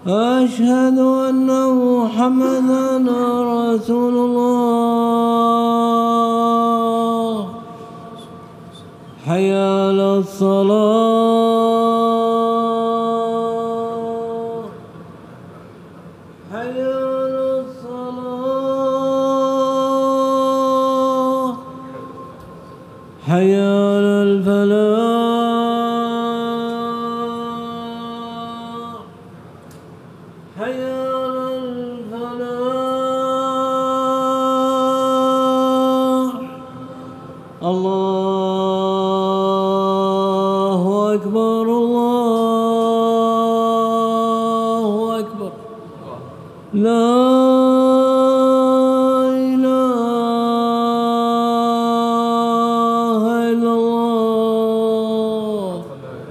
أشهد أن محمدًا رسول الله. حي على الصلاة. حي على الصلاة. حي على الفلاح. حي على الفلاح. الله أكبر الله أكبر. لا إله إلا الله.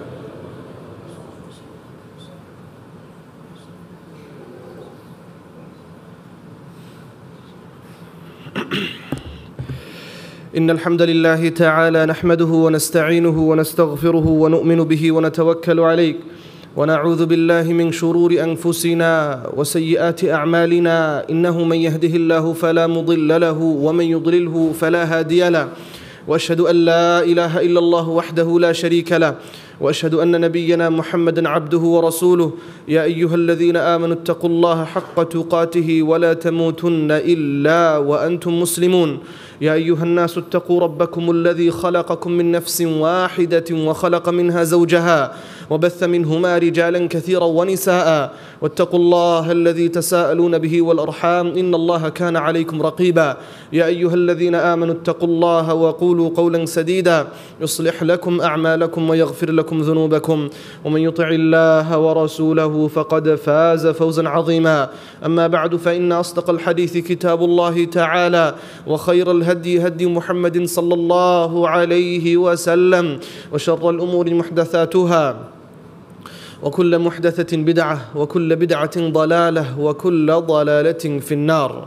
إن الحمد لله تعالى نحمده ونستعينه ونستغفره ونؤمن به ونتوكل عليه ونعوذ بالله من شرور أنفسنا وسيئات أعمالنا إنه من يهده الله فلا مضل له ومن يضلله فلا هادي له وأشهد أن لا إله إلا الله وحده لا شريك له وأشهد أن نبينا محمدا عبده ورسوله يا أيها الذين آمنوا اتقوا الله حق تقاته ولا تموتن إلا وأنتم مسلمون يا أيها الناس اتقوا ربكم الذي خلقكم من نفس واحدة وخلق منها زوجها وبث منهما رجالا كثيرا ونساء واتقوا الله الذي تساءلون به والأرحام إن الله كان عليكم رقيبا يا أيها الذين آمنوا اتقوا الله وقولوا قولا سديدا يصلح لكم أعمالكم ويغفر لكم ذنوبكم ومن يطع الله ورسوله فقد فاز فوزا عظيما أما بعد فإن أصدق الحديث كتاب الله تعالى وخير الهدي هدي محمد صلى الله عليه وسلم وشر الأمور محدثاتها وكل محدثة بدعة وكل بدعة ضلالة وكل ضلالة في النار.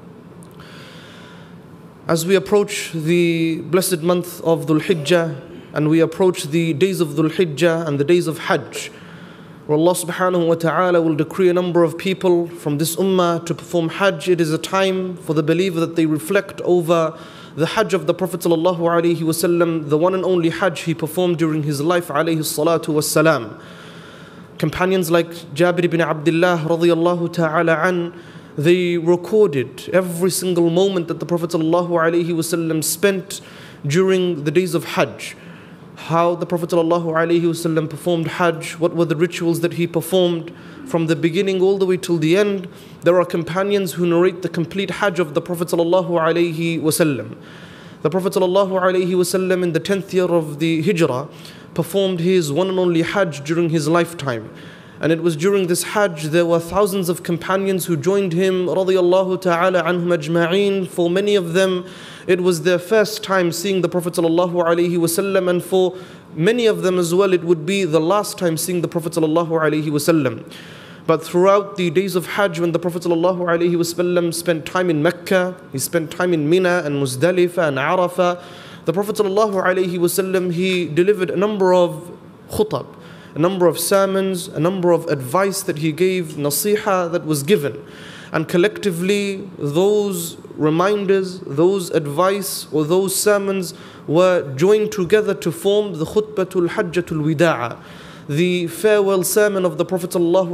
As we approach the blessed month of Dhul Hijjah and we approach the days of Dhul Hijjah and the days of Hajj, where Allah subhanahu wa ta'ala will decree a number of people from this ummah to perform Hajj, it is a time for the believer that they reflect over the Hajj of the Prophet sallallahu alaihi wasallam, the one and only Hajj he performed during his life alayhi salatu wassalam. Companions like Jabir ibn Abdullah radiyallahu ta'ala an, they recorded every single moment that the Prophet ﷺ spent during the days of Hajj. How the Prophet ﷺ performed Hajj, what were the rituals that he performed from the beginning all the way till the end. There are companions who narrate the complete Hajj of the Prophet ﷺ. The Prophet ﷺ in the 10th year of the Hijrah performed his one and only Hajj during his lifetime. And it was during this Hajj there were thousands of companions who joined him radiyallahu ta'ala anhum ajma'een. For many of them it was their first time seeing the Prophet sallallahu alaihi wasallam, and for many of them as well it would be the last time seeing the Prophet sallallahu alaihi wasallam. But throughout the days of Hajj, when the Prophet ﷺ spent time in Mecca, he spent time in Mina and Muzdalifah and Arafah, the Prophet ﷺ, he delivered a number of khutab, a number of sermons, a number of advice that he gave, nasiha that was given. And collectively, those reminders, those advice or those sermons were joined together to form the Khutbatul Hajjatul Wida'a, the farewell sermon of the Prophet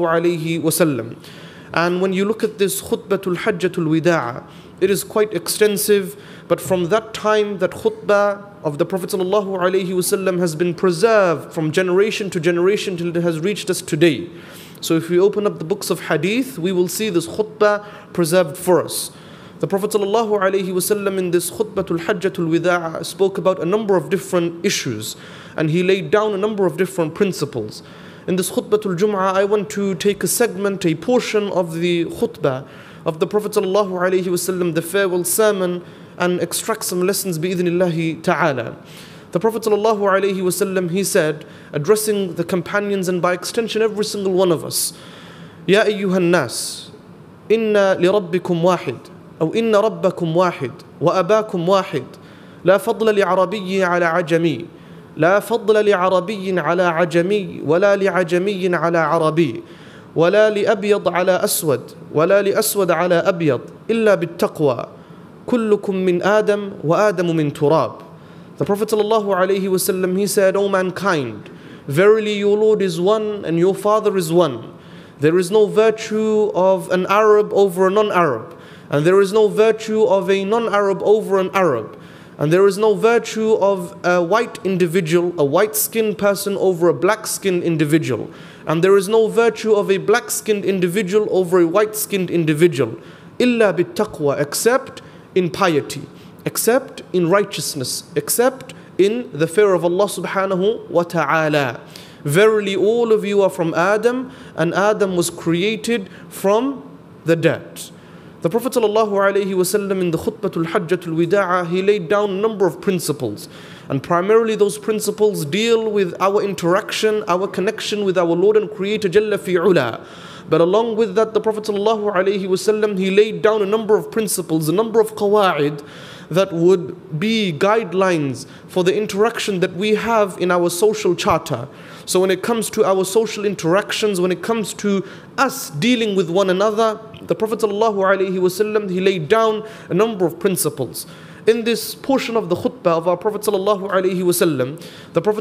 ﷺ. And when you look at this Khutbatul Hajjatul Wida'a, it is quite extensive, but from that time, that khutbah of the Prophet ﷺ has been preserved from generation to generation till it has reached us today. So if we open up the books of hadith, we will see this khutbah preserved for us. The Prophet ﷺ in this Khutbatul Hajjatul Wida'a spoke about a number of different issues, and he laid down a number of different principles. In this Khutbatul Jum'ah, I want to take a segment, a portion of the khutbah of the Prophet ﷺ, the farewell sermon, and extract some lessons bi'idhnillahi ta'ala. The Prophet ﷺ, he said, addressing the companions and by extension every single one of us, Ya ayyuhan nas, inna li rabbikum wahid, أو إن ربكم واحد وأباكم واحد لا فضل لعربي على عجمي لا فضل لعربي على عجمي ولا لعجمي على عربي ولا لأبيض على أسود ولا لأسود على أبيض إلا بالتقوى كلكم من آدم وآدم من تراب. The Prophet ﷺ, he said, O mankind, verily your Lord is one and your Father is one. There is no virtue of an Arab over a non-Arab, and there is no virtue of a non-Arab over an Arab, and there is no virtue of a white individual, a white-skinned person over a black-skinned individual, and there is no virtue of a black-skinned individual over a white-skinned individual, illa bittaqwa, except in piety, except in righteousness, except in the fear of Allah subhanahu wa ta'ala. Verily all of you are from Adam, and Adam was created from the dirt. The Prophet ﷺ in the Khutbatul Hajjatul Wida'a, he laid down a number of principles, and primarily those principles deal with our interaction, our connection with our Lord and Creator Jalla fi Ula. But along with that, the Prophet ﷺ, he laid down a number of principles, a number of qawa'id that would be guidelines for the interaction that we have in our social charter. So when it comes to our social interactions, when it comes to us dealing with one another, the Prophet ﷺ, he laid down a number of principles. In this portion of the khutbah of our Prophet ﷺ, the Prophet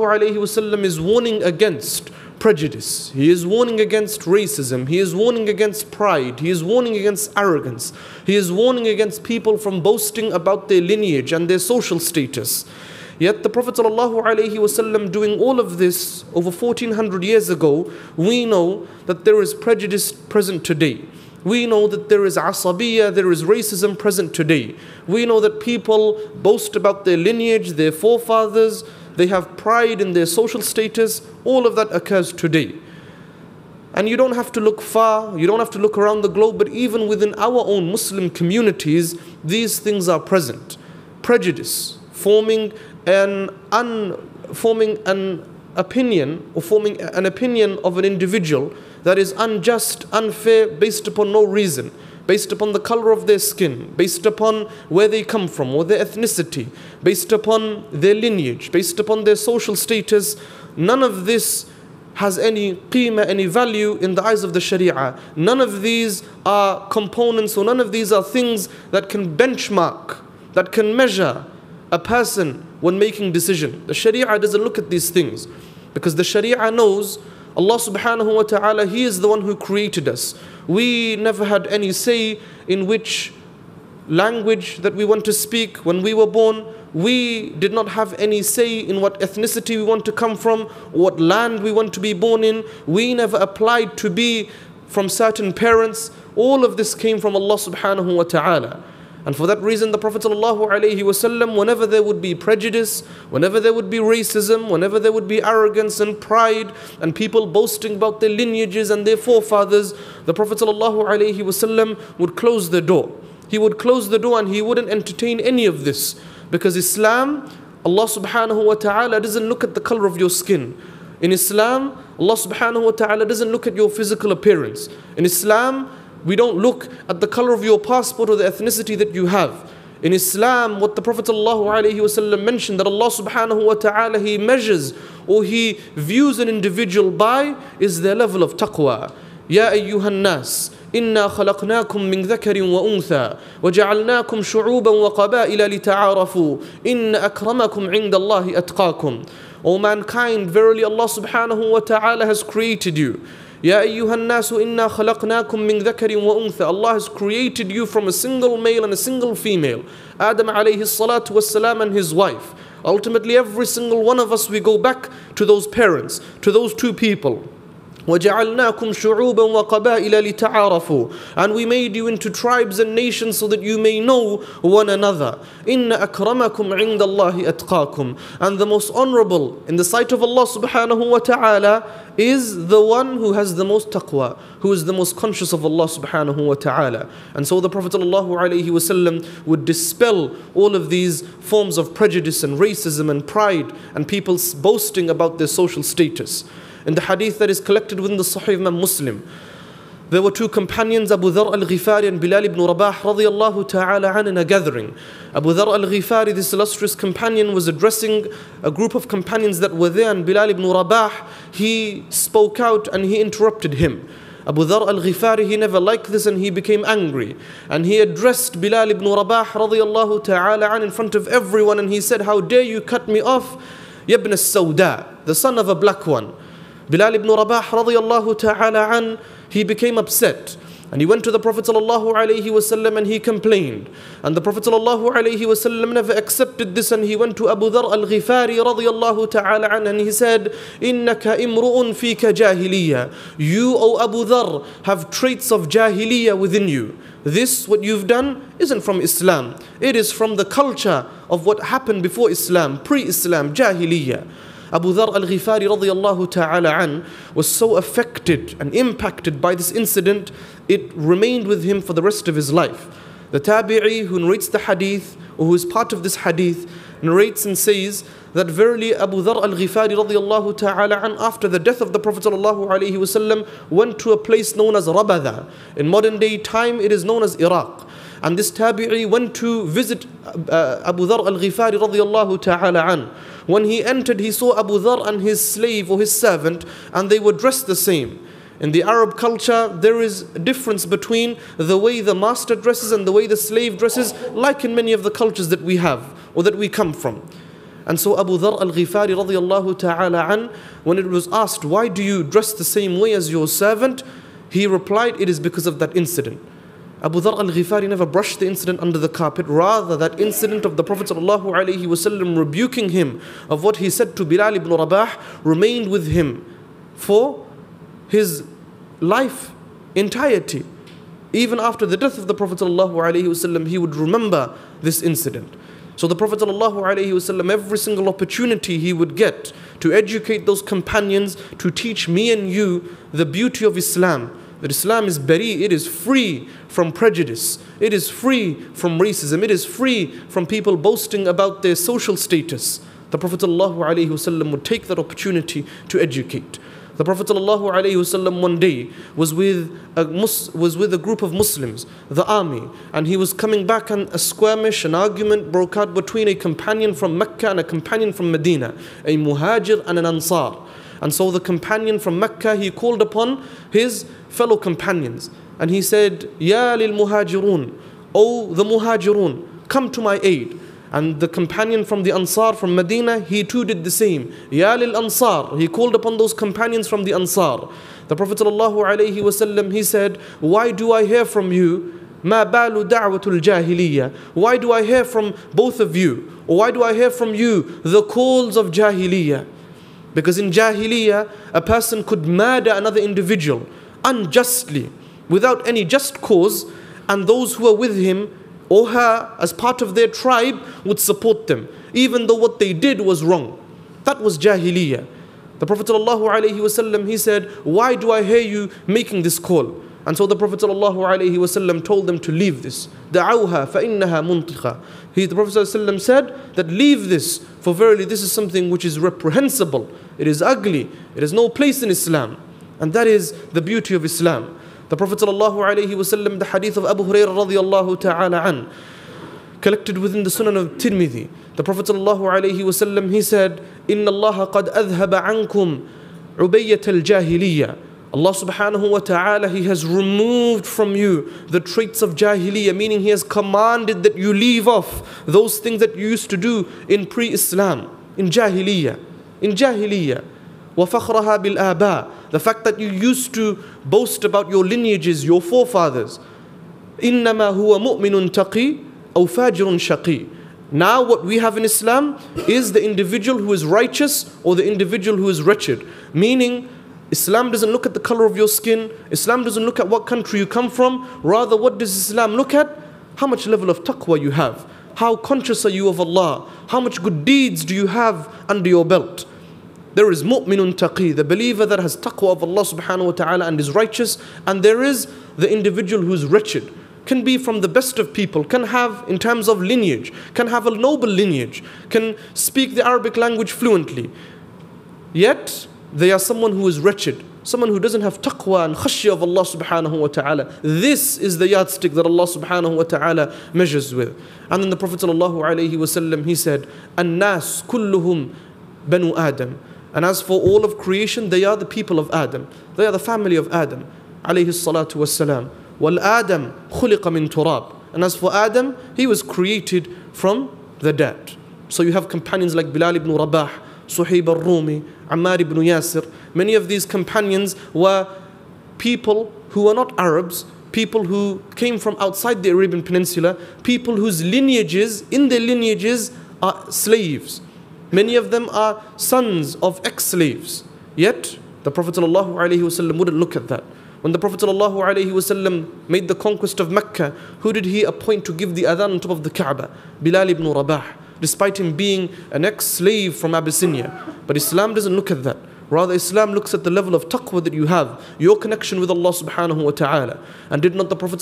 ﷺ is warning against prejudice. He is warning against racism. He is warning against pride. He is warning against arrogance. He is warning against people from boasting about their lineage and their social status. Yet the Prophet ﷺ, doing all of this over 1400 years ago, we know that there is prejudice present today. We know that there is asabiyya, there is racism present today. We know that people boast about their lineage, their forefathers, they have pride in their social status. All of that occurs today. And you don't have to look far, you don't have to look around the globe, but even within our own Muslim communities, these things are present. Prejudice, forming an opinion, or forming an opinion of an individual that is unjust, unfair, based upon no reason, based upon the color of their skin, based upon where they come from or their ethnicity, based upon their lineage, based upon their social status. None of this has any qima, any value in the eyes of the Sharia. None of these are components, or none of these are things that can benchmark, that can measure a person when making decision. The Sharia doesn't look at these things, because the Sharia knows Allah subhanahu wa ta'ala, He is the one who created us. We never had any say in which language that we want to speak when we were born. We did not have any say in what ethnicity we want to come from, or what land we want to be born in. We never applied to be from certain parents. All of this came from Allah subhanahu wa ta'ala. And for that reason, the Prophet ﷺ, whenever there would be prejudice, whenever there would be racism, whenever there would be arrogance and pride, and people boasting about their lineages and their forefathers, the Prophet ﷺ would close the door. He would close the door and he wouldn't entertain any of this. Because Islam, Allah subhanahu wa ta'ala doesn't look at the color of your skin. In Islam, Allah subhanahu wa ta'ala doesn't look at your physical appearance. In Islam, we don't look at the color of your passport or the ethnicity that you have. In Islam, what the Prophet ﷺ mentioned, that Allah subhanahu wa ta'ala, He measures or He views an individual by, is their level of taqwa. Ya ayyuhan nas, inna khalaqnakum min dhakarin wa untha, wa ja'alnakum shu'uban wa qaba'ila lita'arafu, inna akramakum 'inda Allahi atqakum. O mankind, verily Allah subhanahu wa ta'ala has created you. Ya ayyuhan nasu inna khalaqnakum min dhakarin wa untha. Allah has created you from a single male and a single female. Adam alayhi salatu wassalam and his wife. Ultimately, every single one of us, we go back to those parents, to those two people. وَجَعَلْنَاكُمْ شُعُوبًا وَقَبَائِلَ لِتَعَارَفُوا. And we made you into tribes and nations so that you may know one another. إِنَّ أَكْرَمَكُمْ عِنْدَ اللَّهِ أَتْقَاكُمْ. And the most honorable in the sight of Allah subhanahu wa ta'ala is the one who has the most taqwa, who is the most conscious of Allah subhanahu wa ta'ala. And so the Prophet ﷺ would dispel all of these forms of prejudice and racism and pride and people boasting about their social status. In the hadith that is collected within the Sahih Imam Muslim, there were two companions, Abu Dharr al-Ghifari and Bilal ibn Rabah radiyallahu ta'ala an, in a gathering. Abu Dharr al-Ghifari, this illustrious companion, was addressing a group of companions that were there, and Bilal ibn Rabah, he spoke out and he interrupted him. Abu Dhar al-Ghifari, he never liked this and he became angry. And he addressed Bilal ibn Rabah radiyallahu ta'ala an in front of everyone, and he said, how dare you cut me off, Ibn al-Sawda, the son of a black one. Bilal ibn Rabah radiyallahu ta'ala an, he became upset. And he went to the Prophet ﷺ and he complained. And the Prophet ﷺ never accepted this, and he went to Abu Dhar al-Ghifari radiyallahu ta'ala an, and he said, Innaka imru'un fika jahiliya. You, O Abu Dhar, have traits of jahiliya within you. This, what you've done, isn't from Islam. It is from the culture of what happened before Islam, pre-Islam, jahiliya. Abu Dhar al-Ghifari radiyallahu ta'ala an was so affected and impacted by this incident, it remained with him for the rest of his life. The tabi'i who narrates the hadith, or who is part of this hadith, narrates and says that verily Abu Dhar al-Ghifari radiyallahu ta'ala an, after the death of the Prophet sallallahu alaihi wasallam, went to a place known as Rabada. In modern day time, it is known as Iraq. And this tabi'i went to visit Abu Dhar al-Ghifari radiyallahu ta'ala an. When he entered, he saw Abu Dhar and his slave or his servant, and they were dressed the same. In the Arab culture, there is a difference between the way the master dresses and the way the slave dresses, like in many of the cultures that we have or that we come from. And so Abu Dhar al-Ghifari radiyallahu ta'ala an, when it was asked, why do you dress the same way as your servant? He replied, it is because of that incident. Abu Dhar al-Ghifari never brushed the incident under the carpet. Rather, that incident of the Prophet ﷺ rebuking him of what he said to Bilal ibn Rabah remained with him for his life entirety. Even after the death of the Prophet ﷺ, he would remember this incident. So the Prophet ﷺ, every single opportunity he would get to educate those companions, to teach me and you the beauty of Islam, that Islam is bari, it is free from prejudice, it is free from racism, it is free from people boasting about their social status. The Prophet ﷺ would take that opportunity to educate. The Prophet ﷺ one day was with a group of Muslims, the army, and he was coming back, and a skirmish, an argument broke out between a companion from Mecca and a companion from Medina, a muhajir and an ansar. And so the companion from Mecca, he called upon his fellow companions and he said, Ya lil muhajirun, O the muhajirun, come to my aid. And the companion from the Ansar from Medina, he too did the same. Ya lil Ansar, he called upon those companions from the Ansar. The Prophet ﷺ, he said, why do I hear from you, ma balu da'watul jahiliyyah? Why do I hear from both of you? Or why do I hear from you the calls of jahiliyyah? Because in jahiliyyah, a person could murder another individual unjustly, without any just cause, and those who are with him or her as part of their tribe would support them, even though what they did was wrong. That was jahiliyyah. The Prophet ﷺ, he said, why do I hear you making this call? And so the Prophet ﷺ told them to leave this. دَعَوْهَا فَإِنَّهَا مُنْطِقَةٌ. The Prophet ﷺ said that leave this, for verily this is something which is reprehensible. It is ugly. It has no place in Islam. And that is the beauty of Islam. The Prophet ﷺ, the hadith of Abu Hurairah radiyallahu ta'ala an, collected within the Sunan of Tirmidhi. The Prophet ﷺ, he said, إِنَّ اللَّهَ قَدْ أَذْهَبَ عَنْكُمْ عُبَيَّةَ الْجَاهِلِيَّةِ. Allah subhanahu wa ta'ala, He has removed from you the traits of jahiliyyah, meaning He has commanded that you leave off those things that you used to do in pre-Islam, in jahiliyyah. وَفَخْرَهَا بِالْآبَاءِ. The fact that you used to boast about your lineages, your forefathers. إِنَّمَا هُوَ مُؤْمِنٌ تَقِي أَوْ فَاجِرٌ شَقِي. Now what we have in Islam is the individual who is righteous or the individual who is wretched. Meaning, Islam doesn't look at the color of your skin. Islam doesn't look at what country you come from. Rather, what does Islam look at? How much level of taqwa you have. How conscious are you of Allah? How much good deeds do you have under your belt? There is mu'minun taqi, the believer that has taqwa of Allah subhanahu wa ta'ala and is righteous. And there is the individual who is wretched. Can be from the best of people, can have, in terms of lineage, can have a noble lineage, can speak the Arabic language fluently. Yet, they are someone who is wretched, someone who doesn't have taqwa and khashya of Allah subhanahu wa ta'ala. This is the yardstick that Allah subhanahu wa ta'ala measures with. And then the Prophet sallallahu alayhi wa sallam, he said, An-nas kulluhum banu Adam. And as for all of creation, they are the people of Adam. They are the family of Adam. alayhi salatu wassalam. وَالْآدَمْ خُلِقَ مِن تُرَابٍ. And as for Adam, he was created from the dirt. So you have companions like Bilal ibn Rabah, Suhaib al-Rumi, Ammar ibn Yasir. Many of these companions were people who were not Arabs, people who came from outside the Arabian Peninsula, people whose lineages, in their lineages, are slaves. Many of them are sons of ex-slaves. Yet, the Prophet ﷺ wouldn't look at that. When the Prophet ﷺ made the conquest of Mecca, who did he appoint to give the adhan on top of the Kaaba? Bilal ibn Rabah, despite him being an ex-slave from Abyssinia. But Islam doesn't look at that. Rather, Islam looks at the level of taqwa that you have, your connection with Allah subhanahu wa ta'ala. And did not the Prophet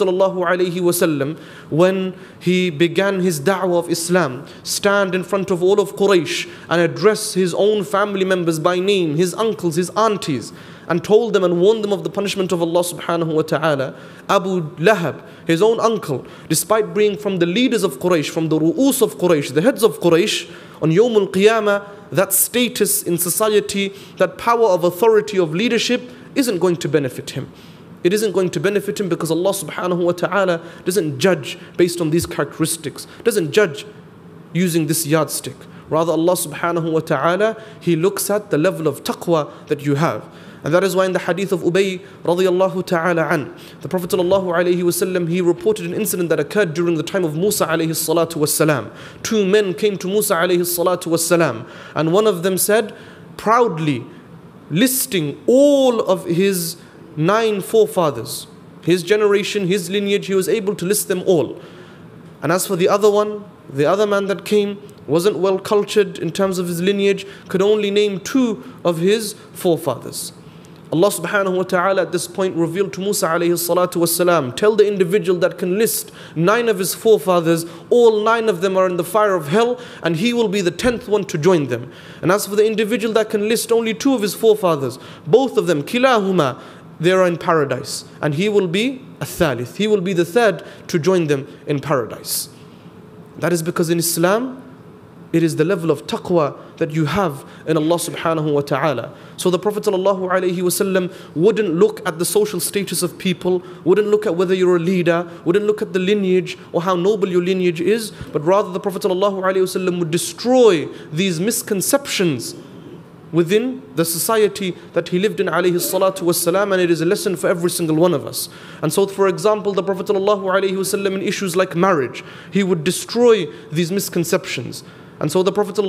ﷺ, when he began his da'wah of Islam, stand in front of all of Quraysh and address his own family members by name, his uncles, his aunties, and told them and warned them of the punishment of Allah subhanahu wa ta'ala? Abu Lahab, his own uncle, despite being from the leaders of Quraysh, from the ru'us of Quraysh, the heads of Quraysh, on Yawm al-Qiyamah, that status in society, that power of authority of leadership isn't going to benefit him. It isn't going to benefit him because Allah subhanahu wa ta'ala doesn't judge based on these characteristics, doesn't judge using this yardstick. Rather, Allah subhanahu wa ta'ala, He looks at the level of taqwa that you have. And that is why in the hadith of Ubay radiyallahu ta'ala an, the Prophet sallallahu alayhi wasallam, he reported an incident that occurred during the time of Musa alayhi salatu wassalam. Two men came to Musa alayhi salatu wassalam, and one of them said, proudly listing all of his 9 forefathers, his generation, his lineage, he was able to list them all. And as for the other one, the other man that came, wasn't well cultured in terms of his lineage, could only name 2 of his forefathers. Allah subhanahu wa ta'ala at this point revealed to Musa alayhi salatu wasalam, tell the individual that can list 9 of his forefathers, all 9 of them are in the fire of hell, and he will be the 10th one to join them. And as for the individual that can list only 2 of his forefathers, both of them, kilahuma, they are in paradise, and he will be a thalith, he will be the 3rd to join them in paradise. That is because in Islam, it is the level of taqwa that you have in Allah subhanahu wa ta'ala. So the Prophet sallallahu alayhi wasallam wouldn't look at the social status of people, wouldn't look at whether you're a leader, wouldn't look at the lineage or how noble your lineage is, but rather the Prophet sallallahu alayhi wasallam would destroy these misconceptions within the society that he lived in alayhi salatu wassalam, and it is a lesson for every single one of us. And so for example, the Prophet sallallahu alayhi wasallam in issues like marriage, he would destroy these misconceptions. And so the Prophet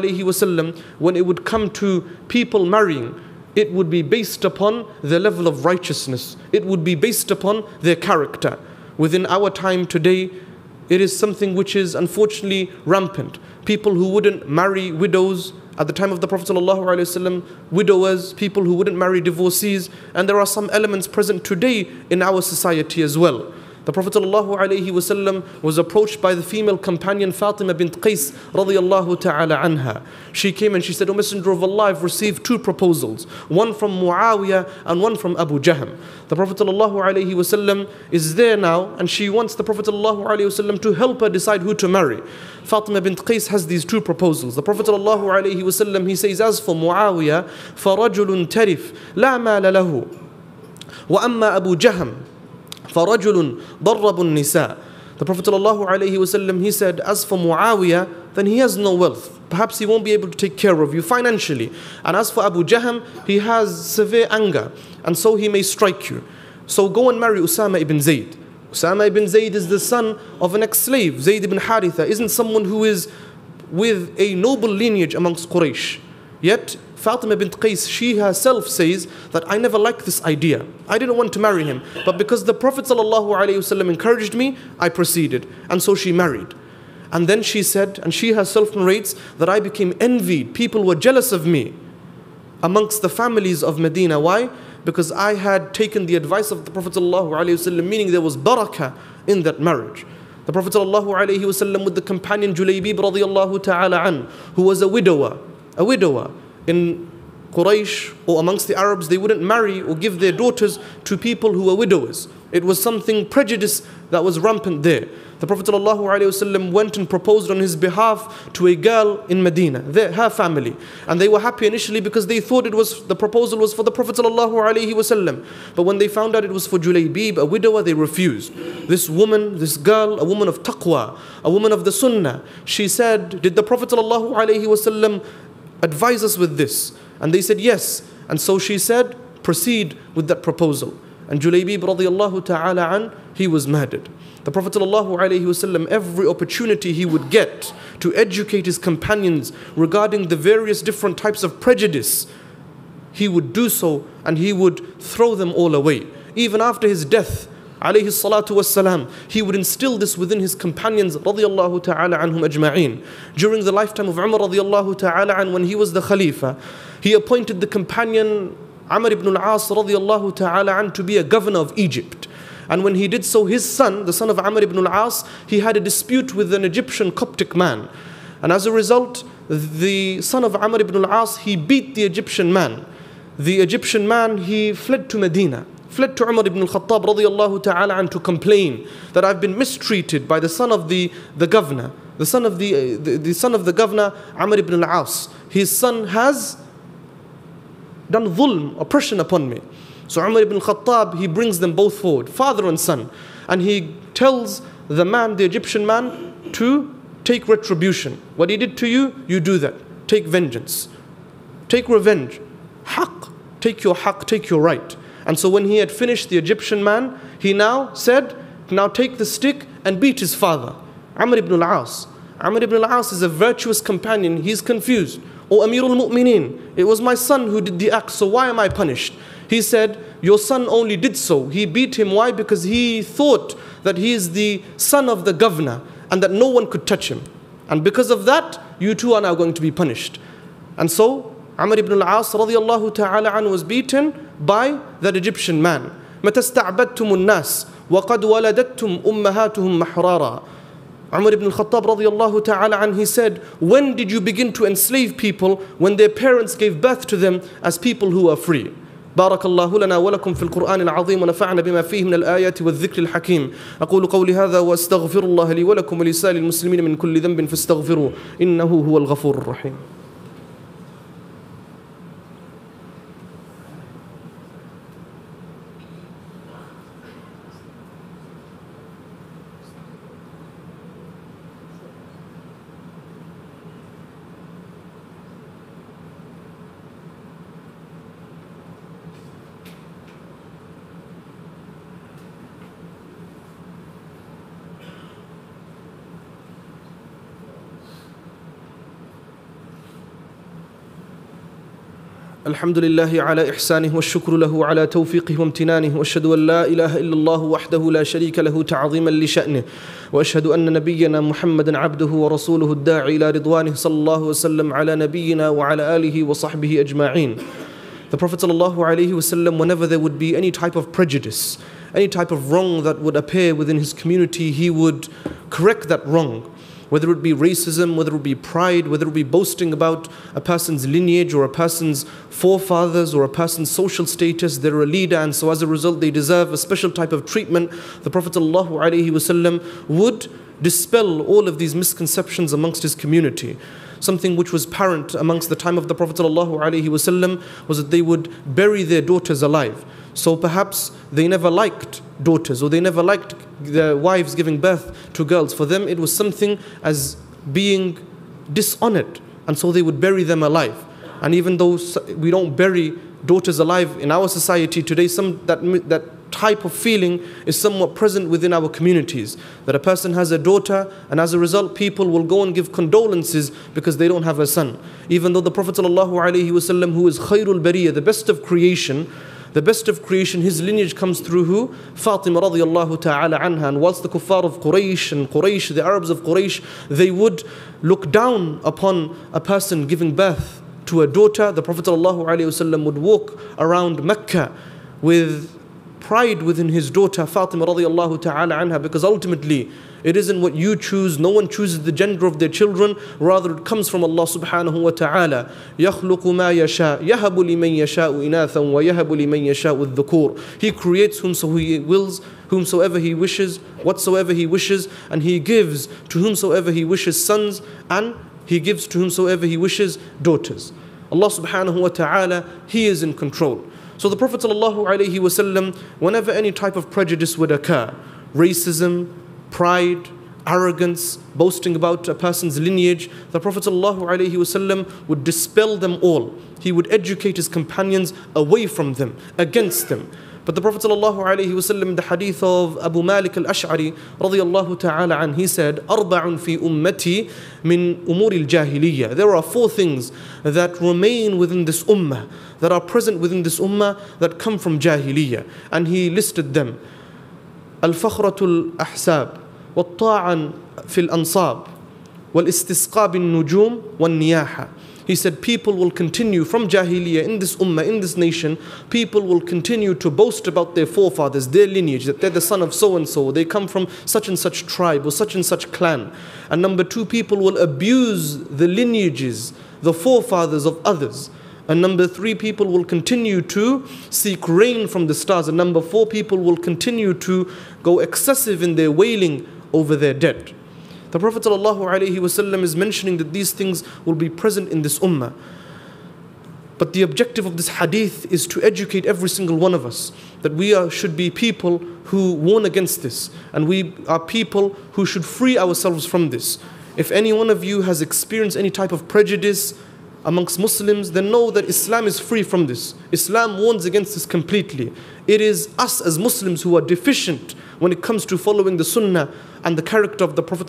ﷺ, when it would come to people marrying, it would be based upon their level of righteousness. It would be based upon their character. Within our time today, it is something which is unfortunately rampant. People who wouldn't marry widows at the time of the Prophet ﷺ, widowers, people who wouldn't marry divorcees, and there are some elements present today in our society as well. The Prophet ﷺ was approached by the female companion Fatima bint Qais radiyallahu ta'ala anha. She came and she said, O Messenger of Allah, I've received 2 proposals, one from Muawiyah and one from Abu Jahm. The Prophet ﷺ is there now, and she wants the Prophet ﷺ to help her decide who to marry. Fatima bint Qais has these 2 proposals. The Prophet ﷺ, he says, as for Muawiyah, فَرَجُلٌ تَرِفْ لَا مَالَ لَهُ وَأَمَّا أَبُو جَهْمٍ فَرَجُلٌ ضَرَّبُ النِّسَاءِ. The Prophet ﷺ, he said, as for Muawiyah, then he has no wealth. Perhaps he won't be able to take care of you financially. And as for Abu Jahm, he has severe anger, and so he may strike you. So go and marry Usama ibn Zayd. Usama ibn Zayd is the son of an ex-slave. Zayd ibn Haritha isn't someone who is with a noble lineage amongst Quraysh. Yet Fatima bint Qais, she herself says that I never liked this idea. I didn't want to marry him. But because the Prophet ﷺ encouraged me, I proceeded. And so she married. And then she said, and she herself narrates, that I became envied. People were jealous of me amongst the families of Medina. Why? Because I had taken the advice of the Prophet ﷺ, meaning there was barakah in that marriage. The Prophet ﷺ with the companion Julaybib radiyallahu ta'ala an, who was a widower. In Quraysh or amongst the Arabs, they wouldn't marry or give their daughters to people who were widowers. It was something prejudice that was rampant there. The Prophet ﷺ went and proposed on his behalf to a girl in Medina, her family. And they were happy initially because they thought the proposal was for the Prophet ﷺ. But when they found out it was for Julaybib, a widower, they refused. This woman, this girl, a woman of taqwa, a woman of the sunnah, she said, did the Prophet ﷺ advise us with this? And they said yes. And so she said, proceed with that proposal. And Julaybib radiallahu ta'ala an, he was murdered. The Prophet ﷺ, every opportunity he would get to educate his companions regarding the various different types of prejudice, he would do so and he would throw them all away. Even after his death, alayhi salatu wassalam, he would instill this within his companions radiallahu ta'ala anhum ajma'een. During the lifetime of Umar radiallahu ta'ala an, when he was the Khalifa, he appointed the companion Amr ibn al-As radiallahu ta'ala an to be a governor of Egypt. And when he did so, his son, the son of Amr ibn al-As, he had a dispute with an Egyptian Coptic man. And as a result, the son of Amr ibn al-As, he beat the Egyptian man. The Egyptian man, he fled to Medina, fled to Umar ibn al-Khattab radiallahu ta'ala an to complain that I've been mistreated by the son of the governor. The son of the governor, Amr ibn al-As. His son has done dhulm, oppression upon me. So Umar ibn Khattab, he brings them both forward, father and son. And he tells the man, the Egyptian man, to take retribution. What he did to you, you do that. Take vengeance. Take revenge. Haqq. Take your haqq, take your right. And so when he had finished the Egyptian man, he now said, now take the stick and beat his father, Amr ibn al-As. Amr ibn al-As is a virtuous companion. He's confused. O Amir al-Mu'mineen, it was my son who did the act, so why am I punished? He said, your son only did so. He beat him. Why? Because he thought that he is the son of the governor and that no one could touch him. And because of that, you too are now going to be punished. And so, Amr ibn al-As radiallahu ta'ala an was beaten by that Egyptian man. مَتَى اسْتَعْبَدْتُمُ النَّاسِ وَقَدْ وَلَدَتْتُمْ أُمَّهَاتُهُمْ مَحْرَارًا. Umar ibn al-Khattab radiallahu ta'ala an, he said, when did you begin to enslave people when their parents gave birth to them as people who are free? بارك الله لنا ولكم في القرآن العظيم ونفعنا بما فيه من الآيات والذكر الحكيم. أقول قولي هذا وأستغفر الله لي ولكم ولسائر المسلمين من كل ذنب فاستغفروه إنه هو الغفور الرحيم. الحمد لله على إحسانه والشكر له على توفيقه وامتنانه وأشهد أن لا إله إلا الله وحده لا شريك له تعظيما لشأنه وأشهد أن نبينا محمدا عبده ورسوله الداعي إلى رضوانه صلى الله وسلم على نبينا وعلى آله وصحبه أجمعين. The Prophet ﷺ, whenever there would be any type of prejudice, any type of wrong that would appear within his community, he would correct that wrong. Whether it be racism, whether it be pride, whether it be boasting about a person's lineage or a person's forefathers or a person's social status, they're a leader and so as a result they deserve a special type of treatment. The Prophet ﷺ would dispel all of these misconceptions amongst his community. Something which was apparent amongst the time of the Prophet ﷺ was that they would bury their daughters alive. So perhaps they never liked daughters or they never liked their wives giving birth to girls. For them it was something as being dishonored, and so they would bury them alive. And even though we don't bury daughters alive in our society today, that type of feeling is somewhat present within our communities, that a person has a daughter and as a result people will go and give condolences because they don't have a son. Even though the Prophet ﷺ, who is khairul bariyah, the best of creation, his lineage comes through who? Fatima radiallahu ta'ala anha. And whilst the kuffar of Quraysh, the Arabs of Quraysh, they would look down upon a person giving birth to a daughter, the Prophet ﷺ would walk around Mecca with pride within his daughter Fatima radiallahu ta'ala anha, because ultimately it isn't what you choose. No one chooses the gender of their children. Rather, it comes from Allah subhanahu wa ta'ala. يَخْلُقُ مَا يَشَاءُ يَهَبُ لِمَنْ يَشَاءُ إِنَاثًا وَيَهَبُ لِمَنْ يَشَاءُ الذُّكُورِ. He creates whomsoever he wills, whomsoever he wishes, whatsoever he wishes, and he gives to whomsoever he wishes sons, and he gives to whomsoever he wishes daughters. Allah subhanahu wa ta'ala, He is in control. So the Prophet sallallahu alaihi wasallam, whenever any type of prejudice would occur, racism, pride, arrogance, boasting about a person's lineage, the Prophet ﷺ would dispel them all. He would educate his companions away from them, against them. But the Prophet ﷺ, in the hadith of Abu Malik al-Ash'ari radiyallahu ta'ala an, he said, أَرْبَعٌ فِي أُمَّتِي مِنْ أُمُورِ الْجَاهِلِيَّةِ. There are 4 things that remain within this ummah, that are present within this ummah, that come from jahiliyyah. And he listed them. الفخرة الأحساب والطاعن في الأنصاب والاستسقاء بالنجوم والنياحة. He said people will continue from jahiliyyah in this ummah, in this nation, people will continue to boast about their forefathers, their lineage, that they're the son of so-and-so, they come from such and such tribe or such and such clan. And number 2, people will abuse the lineages, the forefathers of others. And number 3, people will continue to seek rain from the stars. And number 4, people will continue to go excessive in their wailing over their dead. The Prophet ﷺ is mentioning that these things will be present in this ummah. But the objective of this hadith is to educate every single one of us that we should be people who warn against this. And we are people who should free ourselves from this. If any one of you has experienced any type of prejudice amongst Muslims, then know that Islam is free from this. Islam warns against this completely. It is us as Muslims who are deficient when it comes to following the sunnah and the character of the Prophet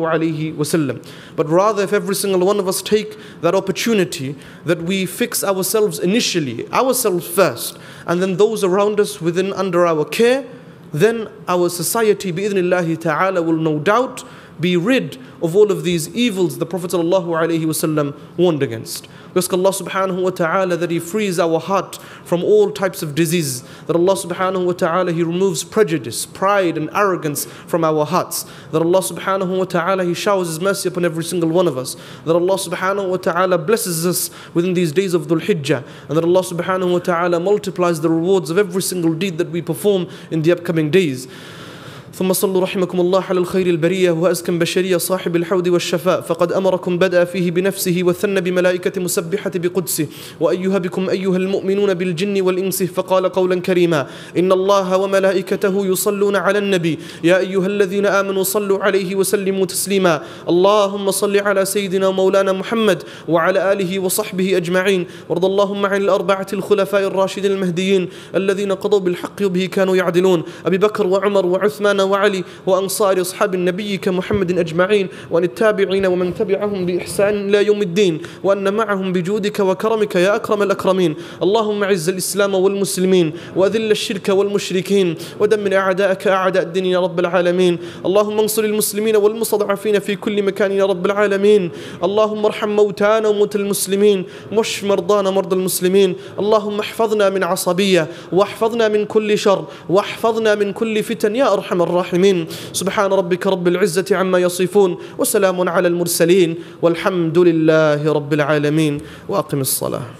ﷺ. But rather, if every single one of us take that opportunity, that we fix ourselves initially, ourselves first, and then those around us within under our care, then our society, bi'idhnillahi ta'ala, will no doubt be rid of all of these evils the Prophet ﷺ warned against. We ask Allah subhanahu wa ta'ala that He frees our heart from all types of disease, that Allah subhanahu wa ta'ala He removes prejudice, pride and arrogance from our hearts, that Allah subhanahu wa ta'ala He showers His mercy upon every single one of us, that Allah subhanahu wa ta'ala blesses us within these days of Dhul Hijjah, and that Allah subhanahu wa ta'ala multiplies the rewards of every single deed that we perform in the upcoming days. ثم صلوا رحمكم الله على الخير البرية وأزكى بشرية صاحب الحوض والشفاء فقد أمركم بدأ فيه بنفسه وثنى بملائكة مسبحة بقدسه وأيها بكم أيها المؤمنون بالجن والإنس فقال قولا كريما إن الله وملائكته يصلون على النبي يا أيها الذين آمنوا صلوا عليه وسلموا تسليما اللهم صل على سيدنا مولانا محمد وعلى آله وصحبه أجمعين وارض اللهم عن الأربعة الخلفاء الراشدين المهديين الذين قضوا بالحق وبه كانوا يعدلون أبي بكر وعمر وعثمان وعلي وأنصار أصحاب النبي كمحمد أجمعين وأن التابعين ومن تبعهم بإحسان إلى يوم الدين وأن معهم بجودك وكرمك يا أكرم الأكرمين اللهم أعز الإسلام والمسلمين وأذل الشرك والمشركين ودمر أعداءك أعداء الدين يا رب العالمين اللهم انصر المسلمين والمستضعفين في كل مكان يا رب العالمين اللهم ارحم موتانا وموتى المسلمين واشف مرضانا مرضى المسلمين اللهم احفظنا من عصبية واحفظنا من كل شر واحفظنا من كل فتن يا أرحم الراحمين سبحان ربك رب العزة عما يصفون وسلام على المرسلين والحمد لله رب العالمين وأقم الصلاة.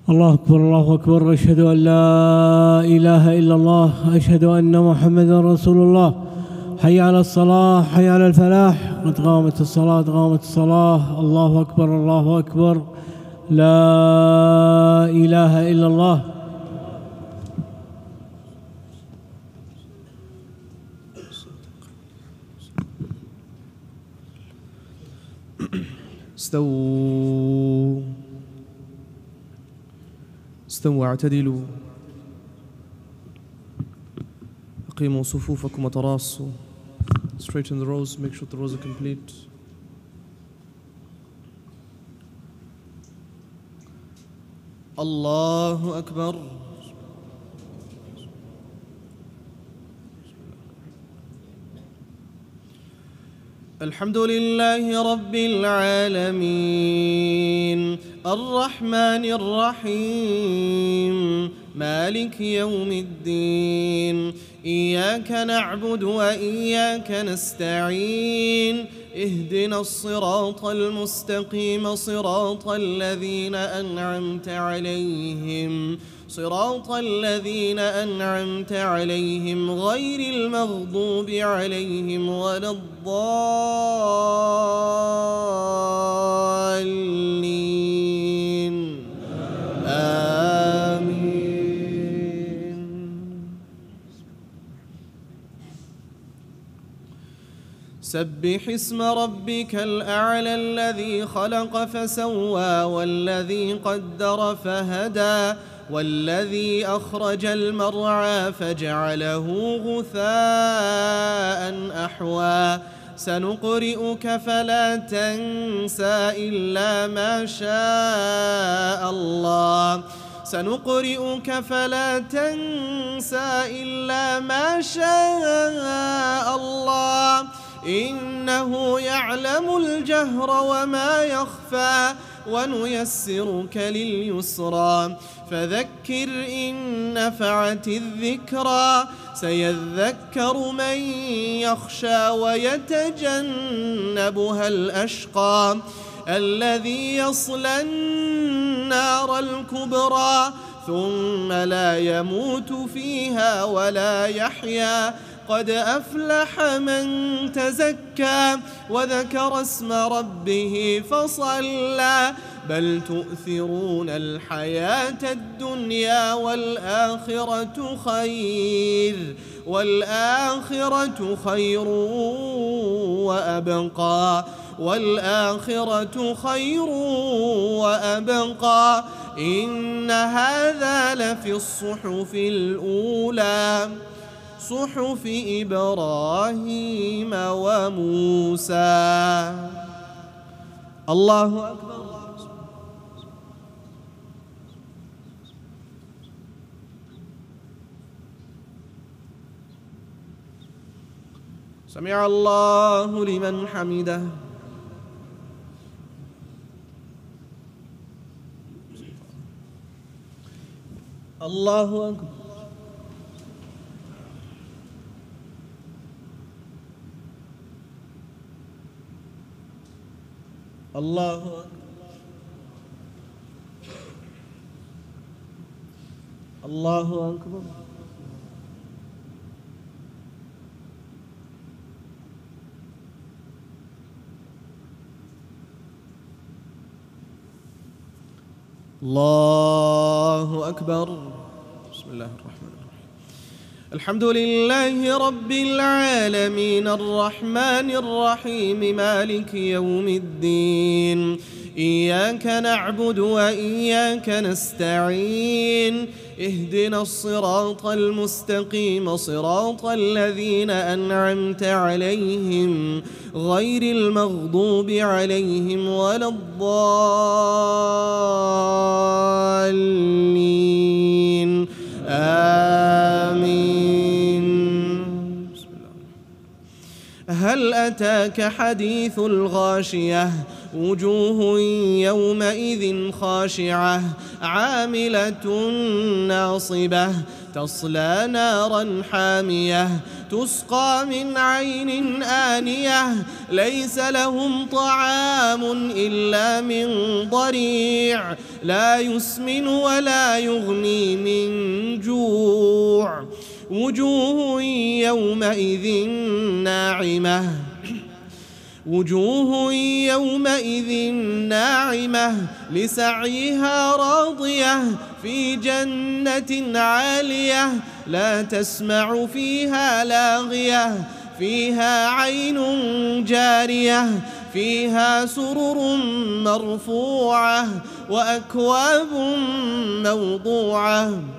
الله أكبر الله أكبر. أشهد أن لا إله إلا الله. أشهد أن محمدا رسول الله. حي على الصلاة حي على الفلاح. قد قامت الصلاة قامت الصلاة. الله أكبر الله أكبر. لا إله إلا الله. استووا واعتدلوا. أقيموا صفوفكم وتراصوا. Straighten the rows, make sure the rows are complete. الله أكبر. الحمد لله رب العالمين الرحمن الرحيم مالك يوم الدين إياك نعبد وإياك نستعين اهدنا الصراط المستقيم صراط الذين أنعمت عليهم غير المغضوب عليهم ولا الضالين آمين. سبح اسم ربك الأعلى الذي خلق فسوى والذي قدر فهدى والذي أخرج المرعى فجعله غثاء أحوى سنقرئك فلا تنسى إلا ما شاء الله إنه يعلم الجهر وما يخفى ونيسرك لليسرى فذكر إن نفعت الذكرى سيذكر من يخشى ويتجنبها الأشقى الذي يصلى النار الكبرى ثم لا يموت فيها ولا يحيا قد أفلح من تزكى وذكر اسم ربه فصلى بل تؤثرون الحياة الدنيا والآخرة خير وأبقى إن هذا لفي الصحف الأولى صحف إبراهيم وموسى. الله أكبر. سمع الله لمن حمده. الله أكبر. الله أكبر. الله أكبر. الله أكبر. بسم الله الرحمن الرحيم. الحمد لله رب العالمين الرحمن الرحيم مالك يوم الدين إياك نعبد وإياك نستعين اهدنا الصراط المستقيم صراط الذين أنعمت عليهم غير المغضوب عليهم ولا الضالين آمين. هل أتاك حديث الغاشية وجوه يومئذ خاشعة عاملة ناصبة تصلى نارا حامية تسقى من عين آنية ليس لهم طعام إلا من ضريع لا يسمن ولا يغني من جوع وجوه يومئذ ناعمة لسعيها راضية في جنة عالية لا تسمع فيها لاغية فيها عين جارية فيها سرر مرفوعة وأكواب موضوعة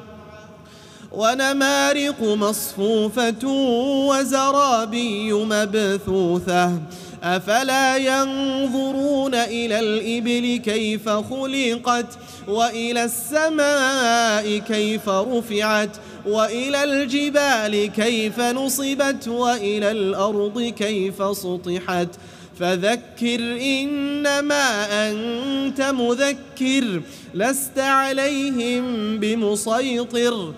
ونمارق مصفوفة وزرابي مبثوثة أفلا ينظرون إلى الإبل كيف خلقت وإلى السماء كيف رفعت وإلى الجبال كيف نصبت وإلى الأرض كيف سطحت فذكر إنما أنت مذكر لست عليهم بمسيطر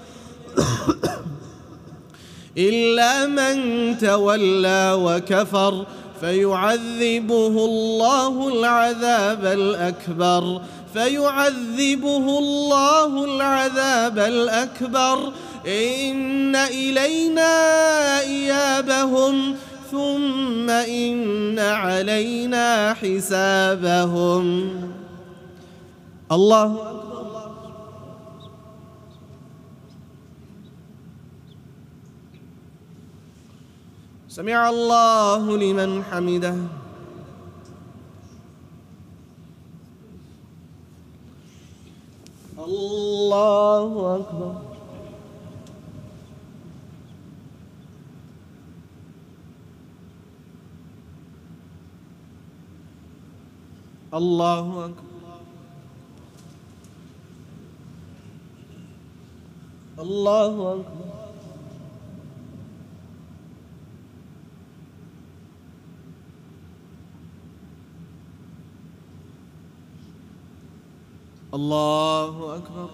إلا من تولى وكفر فيعذبه الله العذاب الأكبر إن إلينا إيابهم ثم إن علينا حسابهم. الله أكبر. سمع الله لمن حمده. الله أكبر. الله أكبر. الله أكبر. الله أكبر.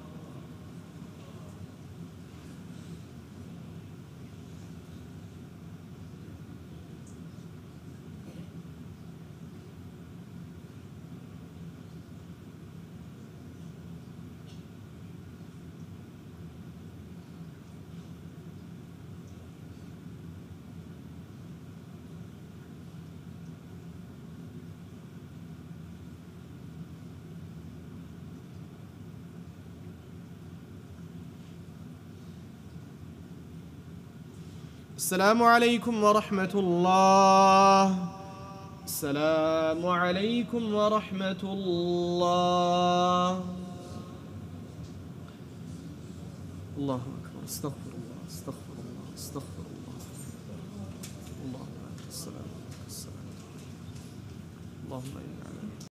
السلام عليكم ورحمة الله. السلام عليكم ورحمة الله. الله أكبر. استغفر الله استغفر الله استغفر الله. اللهم السلام اللهم